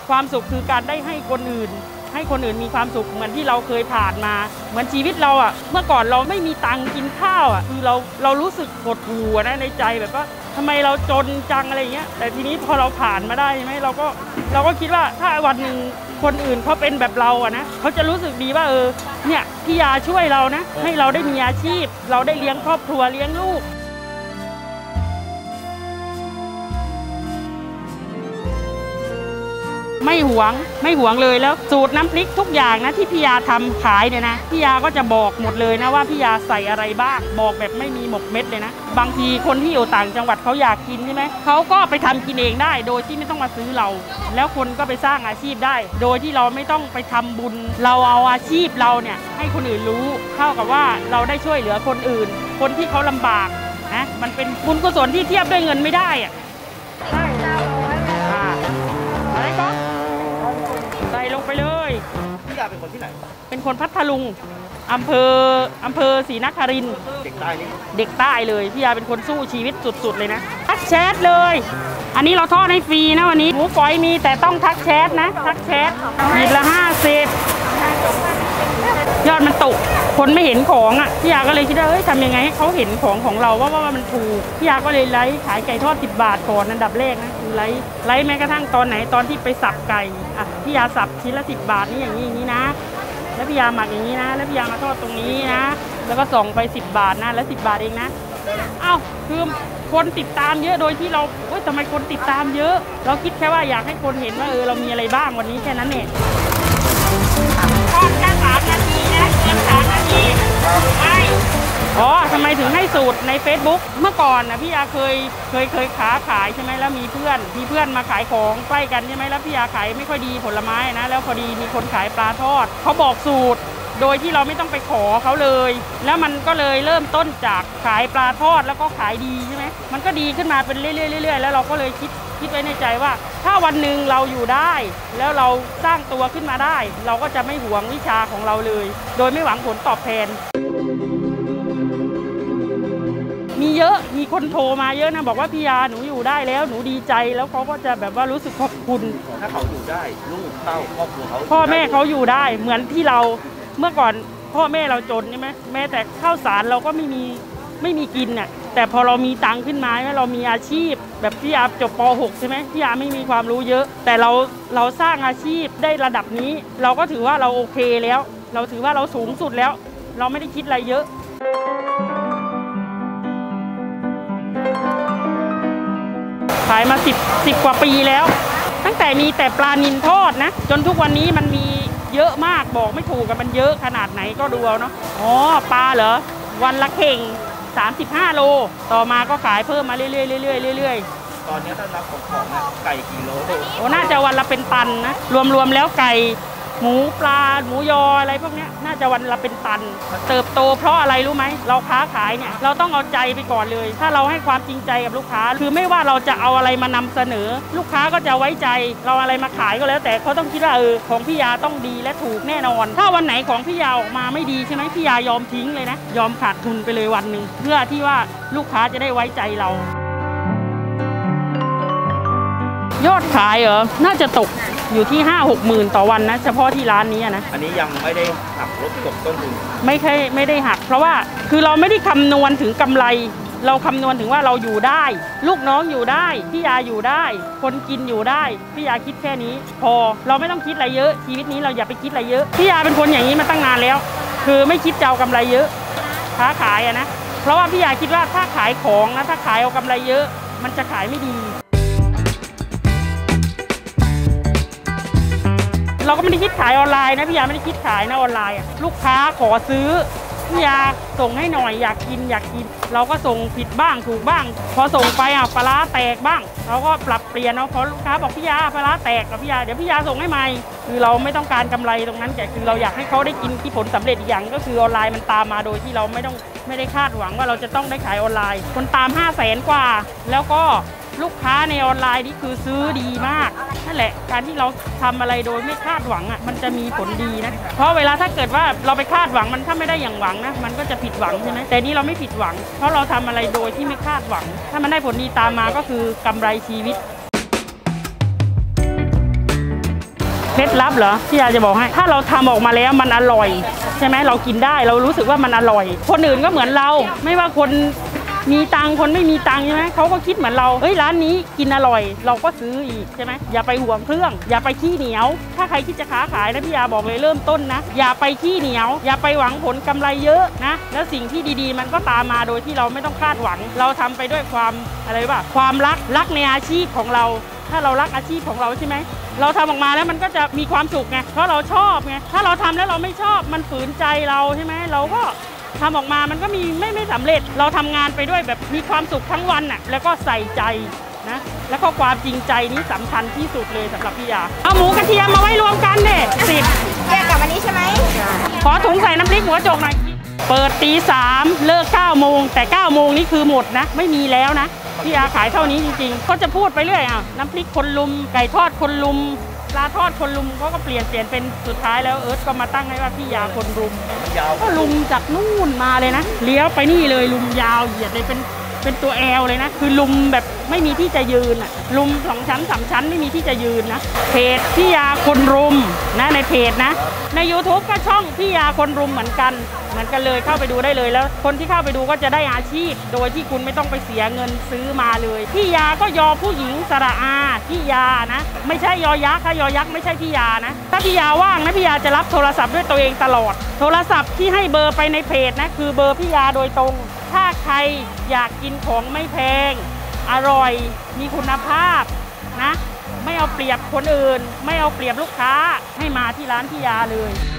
ความสุขคือการได้ให้คนอื่นมีความสุขเหมือนที่เราเคยผ่านมาเหมือนชีวิตเราอ่ะเมื่อก่อนเราไม่มีตังค์กินข้าวอ่ะคือเรารู้สึกหดหู่นะในใจแบบว่าทำไมเราจนจังอะไรอย่างเงี้ยแต่ทีนี้พอเราผ่านมาได้ใช่ไหมเราก็คิดว่าถ้าวันหนึ่งคนอื่นเขาเป็นแบบเราอ่ะนะเขาจะรู้สึกดีว่าเนี่ยพี่ยาช่วยเรานะให้เราได้มีอาชีพเราได้เลี้ยงครอบครัวเลี้ยงลูกไม่หวงเลยแล้วสูตรน้ำพริกทุกอย่างนะที่พี่ยาทำขายเนี่ยนะพี่ยาก็จะบอกหมดเลยนะว่าพี่ยาใส่อะไรบ้างบอกแบบไม่มีหมกเม็ดเลยนะบางทีคนที่อยู่ต่างจังหวัดเขาอยากกินใช่ไหมเขาก็ไปทำกินเองได้โดยที่ไม่ต้องมาซื้อเราแล้วคนก็ไปสร้างอาชีพได้โดยที่เราไม่ต้องไปทำบุญเราเอาอาชีพเราเนี่ยให้คนอื่นรู้เท่ากับว่าเราได้ช่วยเหลือคนอื่นคนที่เขาลำบากนะมันเป็นบุญกุศลที่เทียบด้วยเงินไม่ได้อะใช่อะไรก็ใส่ลงไปเลยพี่ยาเป็นคนที่ไหนเป็นคนพัทลุงอำเภอศรีนครินทร์เด็กใต้นี่เด็กใต้เลยพี่ยาเป็นคนสู้ชีวิตสุดๆเลยนะทักแชทเลยอันนี้เราทอดให้ฟรีนะวันนี้หมูฝอยมีแต่ต้องทักแชทนะทักแชทขีดละ50ยอดมันตกคนไม่เห็นของอ่ะพี่ยาก็เลยคิดว่าทำยังไงให้เขาเห็นของเราว่ามันถูกพี่ยาก็เลยไลฟ์ขายไก่ทอด10 บาทก่อนอันดับแรกนะคือไลฟ์แม้กระทั่งตอนไหนตอนที่ไปสับไก่อ่ะพี่ยาสับชิ้นละ10 บาทนี่อย่างนี้นะแล้วพี่ยาหมักอย่างนี้นะแล้วพี่ยามาทอดตรงนี้นะแล้วก็ส่งไป10 บาทนะแล้ว10 บาทเองนะคือคนติดตามเยอะโดยที่เราทำไมคนติดตามเยอะเราคิดแค่ว่าอยากให้คนเห็นว่าเรามีอะไรบ้างวันนี้แค่นั้นเองทอดแค่3 นาทีนะเกิน3 นาทีไม่ทำไมถึงให้สูตรใน Facebook เมื่อก่อนนะพี่ยาเคยขายใช่ไหมแล้วมีเพื่อนมาขายของใกล้กันใช่ไหมแล้วพี่ยาขายไม่ค่อยดีผลไม้นะแล้วพอดีมีคนขายปลาทอดเขาบอกสูตรโดยที่เราไม่ต้องไปขอเขาเลยแล้วมันก็เลยเริ่มต้นจากขายปลาทอดแล้วก็ขายดีใช่ไหมมันก็ดีขึ้นมาเป็นเรื่อยๆแล้วเราก็เลยคิดไว้ในใจว่าถ้าวันหนึ่งเราอยู่ได้แล้วเราสร้างตัวขึ้นมาได้เราก็จะไม่หวงวิชาของเราเลยโดยไม่หวังผลตอบแทนมีเยอะมีคนโทรมาเยอะนะบอกว่าพี่ยาหนูอยู่ได้แล้วหนูดีใจแล้วเขาก็จะแบบว่ารู้สึกขอบคุณถ้าเขาอยู่ได้ลูกเต้าครอบครัวเขาพ่อแม่เขาอยู่ได้เหมือนที่เราเมื่อก่อนพ่อแม่เราจนใช่ไหมแม้แต่ข้าวสารเราก็ไม่มีกินน่ะแต่พอเรามีตังค์ขึ้นมาเรามีอาชีพแบบพี่ยาจบป .6 ใช่ไหมพี่ยาไม่มีความรู้เยอะแต่เราสร้างอาชีพได้ระดับนี้เราก็ถือว่าเราโอเคแล้วเราถือว่าเราสูงสุดแล้วเราไม่ได้คิดอะไรเยอะขายมา10 กว่าปีแล้วตั้งแต่มีแต่ปลานิลทอดนะจนทุกวันนี้มันมีเยอะมากบอกไม่ถูกกันมันเยอะขนาดไหนก็ดูเอาเนาะปลาเหรอวันละเข่ง35 โลต่อมาก็ขายเพิ่มมาเรื่อยตอนนี้ถ้านับของไก่กี่โลน่าจะวันละเป็นตันนะรวมแล้วไก่หมูปลาหมูยออะไรพวกนี้น่าจะวันละเป็นตันเติบโตเพราะอะไรรู้ไหมเราค้าขายเนี่ยเราต้องเอาใจไปก่อนเลยถ้าเราให้ความจริงใจกับลูกค้าคือไม่ว่าเราจะเอาอะไรมานำเสนอลูกค้าก็จะไว้ใจเราอะไรมาขายก็แล้วแต่เขาต้องคิดว่าของพี่ยาต้องดีและถูกแน่นอนถ้าวันไหนของพี่ยาออกมาไม่ดีใช่ไหมพี่ยายอมทิ้งเลยนะยอมขาดทุนไปเลยวันหนึ่งเพื่อที่ว่าลูกค้าจะได้ไว้ใจเรายอดขายน่าจะตกอยู่ที่5-6 หมื่นต่อวันนะเฉพาะที่ร้านนี้นะอันนี้ยังไม่ได้หักลบกบต้นทุนไม่ได้หักเพราะว่าคือเราไม่ได้คำนวณถึงกำไรเราคำนวณถึงว่าเราอยู่ได้ลูกน้องอยู่ได้พี่ยาอยู่ได้คนกินอยู่ได้พี่ยาคิดแค่นี้พอเราไม่ต้องคิดอะไรเยอะชีวิตนี้เราอย่าไปคิดอะไรเยอะพี่ยาเป็นคนอย่างนี้มาตั้งนานแล้วคือไม่คิดจะเอากำไรเยอะค้าขายนะเพราะว่าพี่ยาคิดว่าถ้าขายของนะถ้าขายเอากำไรเยอะมันจะขายไม่ดีเราก็ไม่ได้คิดขายออนไลน์นะพี่ยาไม่ได้คิดขายนะออนไลน์ลูกค้าขอซื้อพี่ยาส่งให้หน่อยอยากกินเราก็ส่งผิดบ้างถูกบ้างพอส่งไปปลาร้าแตกบ้างเราก็ปรับเปลี่ยนพอลูกค้าบอกพี่ยาปลาร้าแตกกับพี่ยาเดี๋ยวพี่ยาส่งให้ใหม่คือเราไม่ต้องการกำไรตรงนั้นแต่คือเราอยากให้เขาได้กินที่ผลสำเร็จอีกอย่างก็คือออนไลน์มันตามมาโดยที่เราไม่ได้คาดหวังว่าเราจะต้องได้ขายออนไลน์คนตาม500,000 กว่าแล้วก็ลูกค้าในออนไลน์นี่คือซื้อดีมากนั่นแหละการที่เราทำอะไรโดยไม่คาดหวังมันจะมีผลดีนะเพราะเวลาถ้าเกิดว่าเราไปคาดหวังมันถ้าไม่ได้อย่างหวังนะมันก็จะผิดหวังใช่ไหมแต่นี่เราไม่ผิดหวังเพราะเราทำอะไรโดยที่ไม่คาดหวังถ้ามันได้ผลดีตามมาก็คือกำไรชีวิตเคล็ดลับเหรอพี่ยาจะบอกให้ถ้าเราทำออกมาแล้วมันอร่อยใช่ไหมเรากินได้เรารู้สึกว่ามันอร่อยคนอื่นก็เหมือนเราไม่ว่าคนมีตังคนไม่มีตังใช่ไหมเขาก็คิดเหมือนเราเฮ้ยร้านนี้กินอร่อยเราก็ซื้ออีกใช่ไหมอย่าไปห่วงเครื่องอย่าไปขี้เหนียวถ้าใครคิดจะค้าขายนะพี่ยาบอกเลยเริ่มต้นนะอย่าไปขี้เหนียวอย่าไปหวังผลกำไรเยอะนะแล้วสิ่งที่ดีๆมันก็ตามมาโดยที่เราไม่ต้องคาดหวังเราทำไปด้วยความอะไรป่ะความรักในอาชีพของเราถ้าเรารักอาชีพของเราใช่ไหมเราทำออกมาแล้วมันก็จะมีความสุขไงเพราะเราชอบไงถ้าเราทำแล้วเราไม่ชอบมันฝืนใจเราใช่ไหมเราก็ทำออกมามันก็มีไม่สำเร็จเราทำงานไปด้วยแบบมีความสุขทั้งวันน่ะแล้วก็ใส่ใจนะแล้วก็ความจริงใจนี้สำคัญที่สุดเลยสำหรับพี่ยาเอาหมูกระเทียมมาไว้รวมกันเด็10 แยกกับอันนี้ใช่ไหมขอถุงใส่น้ำพริกหัวโจกหน่อยเปิดตี 3เลิก9 โมงแต่9 โมงนี่คือหมดนะไม่มีแล้วนะพี่ยาขายเท่านี้จริงๆเขาจะพูดไปเรื่อยน้ำพริกคนลุมไก่ทอดคนลุมปลาทอดคนลุมเขาก็เปลี่ยนเป็นสุดท้ายแล้วเอิร์ธก็มาตั้งให้ว่าพี่ยาคนลุมยาวก็ลุมจากนู่นมาเลยนะเลี้ยวไปนี่เลยลุมยาวเหยียดเลยเป็นตัวแอลเลยนะคือลุมแบบไม่มีที่จะยืนอ่ะลุม2 ชั้น 3 ชั้นไม่มีที่จะยืนนะเพจพี่ยาคนรุมนะในเพจนะใน YouTube ก็ช่องพี่ยาคนรุมเหมือนกันเลยเข้าไปดูได้เลยแล้วคนที่เข้าไปดูก็จะได้อาชีพโดยที่คุณไม่ต้องไปเสียเงินซื้อมาเลยพี่ยาก็ยอผู้หญิงสระอาพี่ยานะไม่ใช่ยอยักษ์ค่ะยอยักษ์ไม่ใช่พี่ยานะถ้าพี่ยาว่างนะพี่ยาจะรับโทรศัพท์ด้วยตัวเองตลอดโทรศัพท์ที่ให้เบอร์ไปในเพจนะคือเบอร์พี่ยาโดยตรงถ้าใครอยากกินของไม่แพงอร่อยมีคุณภาพนะไม่เอาเปรียบคนอื่นไม่เอาเปรียบลูกค้าให้มาที่ร้านพี่ยาเลย